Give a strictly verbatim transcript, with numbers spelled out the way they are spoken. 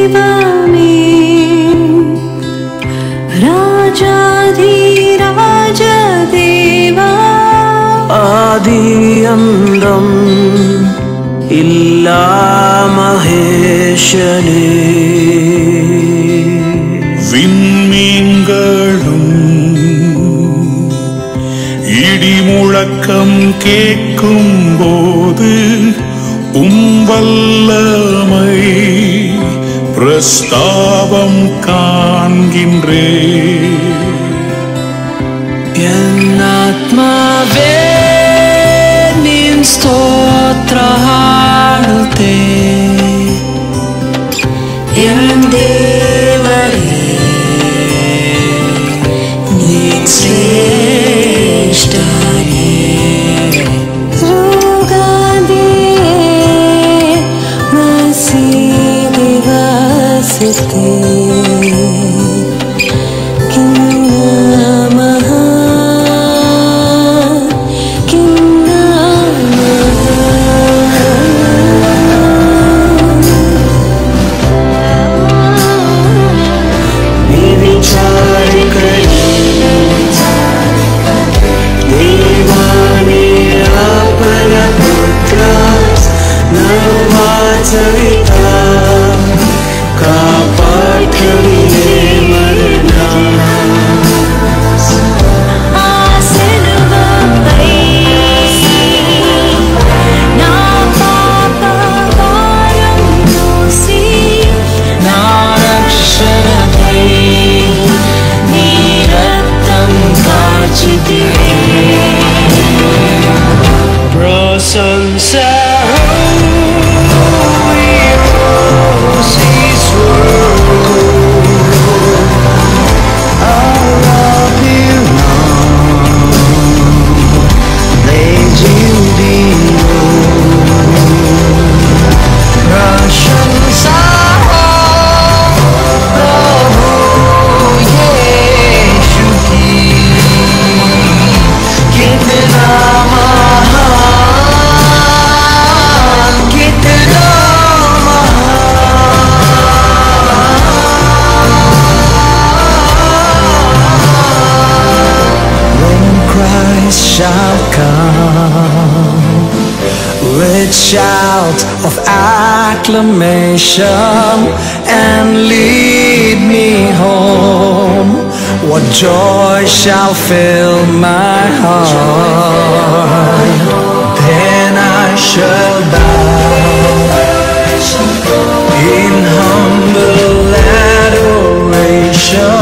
దైవమే రాజాధిరాజదేవా ఆది అందం ఇల్లా మహేశనే விண்மீன்களும் இடி முழக்கம் கேட்கும் போது உம்பல்லமை பிரஸ்தாபம் காண்கின்றே என் ஆத்மாவே நின் ஸ்தோத்திர ஹாடுதே என் தேவரே நீன் சிரேஷ்டரே ரோகாதே மசீதி வாசித்தே shall come with shout of acclamation and lead me home. What joy shall fill my heart? Then I shall bow in humble adoration.